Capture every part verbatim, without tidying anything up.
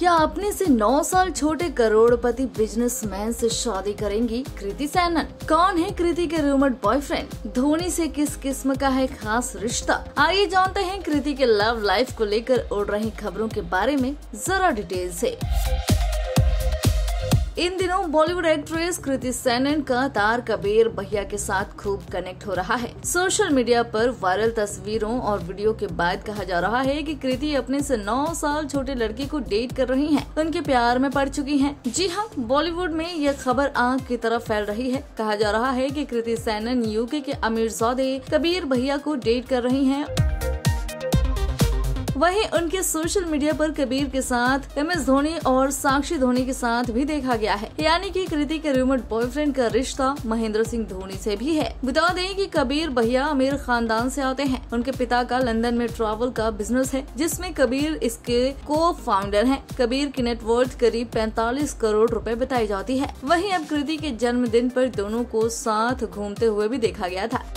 या अपने से नौ साल छोटे करोड़पति बिजनेसमैन से शादी करेंगी कृति सैनन। कौन है कृति के रूमर्ड बॉयफ्रेंड? धोनी से किस किस्म का है खास रिश्ता? आइए जानते हैं कृति के लव लाइफ को लेकर उड़ रही खबरों के बारे में जरा डिटेल से। इन दिनों बॉलीवुड एक्ट्रेस कृति सैनन का तार कबीर भैया के साथ खूब कनेक्ट हो रहा है। सोशल मीडिया पर वायरल तस्वीरों और वीडियो के बाद कहा जा रहा है कि कृति अपने से नौ साल छोटे लड़के को डेट कर रही हैं, उनके प्यार में पड़ चुकी हैं। जी हाँ, बॉलीवुड में यह खबर आग की तरफ फैल रही है। कहा जा रहा है कि कृति सैनन यूके के अमीरजादे कबीर भैया को डेट कर रही हैं। वहीं उनके सोशल मीडिया पर कबीर के साथ एम एस धोनी और साक्षी धोनी के साथ भी देखा गया है, यानी कि कृति के रूमर्ड बॉयफ्रेंड का रिश्ता महेंद्र सिंह धोनी से भी है। बता दें कि कबीर भैया अमीर खानदान से आते हैं। उनके पिता का लंदन में ट्रैवल का बिजनेस है, जिसमें कबीर इसके को फाउंडर हैं। कबीर की नेटवर्थ करीब पैंतालीस करोड़ रुपए बताई जाती है। वहीं अब कृति के जन्मदिन पर दोनों को साथ घूमते हुए भी देखा गया था।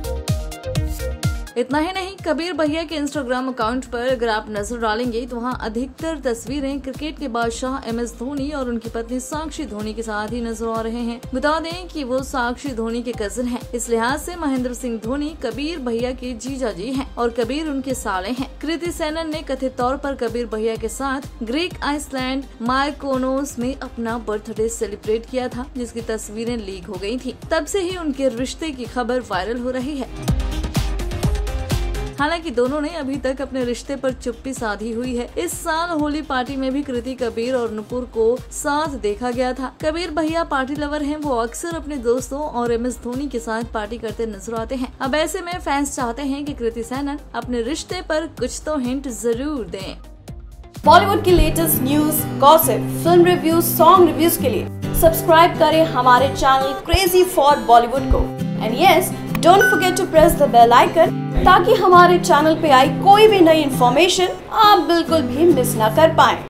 इतना ही नहीं, कबीर भैया के इंस्टाग्राम अकाउंट पर अगर आप नजर डालेंगे तो वहाँ अधिकतर तस्वीरें क्रिकेट के बादशाह एम एस धोनी और उनकी पत्नी साक्षी धोनी के साथ ही नजर आ रहे हैं। बता दें कि वो साक्षी धोनी के कजिन हैं। इस लिहाज से महेंद्र सिंह धोनी कबीर भैया के जीजा जी हैं और कबीर उनके साले हैं। कृति सैनन ने कथित तौर पर कबीर भैया के साथ ग्रीक आइसलैंड मायकोनोस में अपना बर्थडे सेलिब्रेट किया था, जिसकी तस्वीरें लीक हो गयी थी। तब से ही उनके रिश्ते की खबर वायरल हो रही है। हालांकि दोनों ने अभी तक अपने रिश्ते पर चुप्पी साधी हुई है। इस साल होली पार्टी में भी कृति, कबीर और नुपुर को साथ देखा गया था। कबीर भैया पार्टी लवर हैं। वो अक्सर अपने दोस्तों और एम एस धोनी के साथ पार्टी करते नजर आते हैं। अब ऐसे में फैंस चाहते हैं कि कृति सैनन अपने रिश्ते पर कुछ तो हिंट जरूर दें। बॉलीवुड की latest news, gossip, film reviews, song reviews के लिए सब्सक्राइब करें हमारे चैनल क्रेजी फॉर बॉलीवुड को। And yes, don't forget to press the bell icon ताकि हमारे चैनल पे आई कोई भी नई इन्फॉर्मेशन आप बिल्कुल भी मिस ना कर पाएं।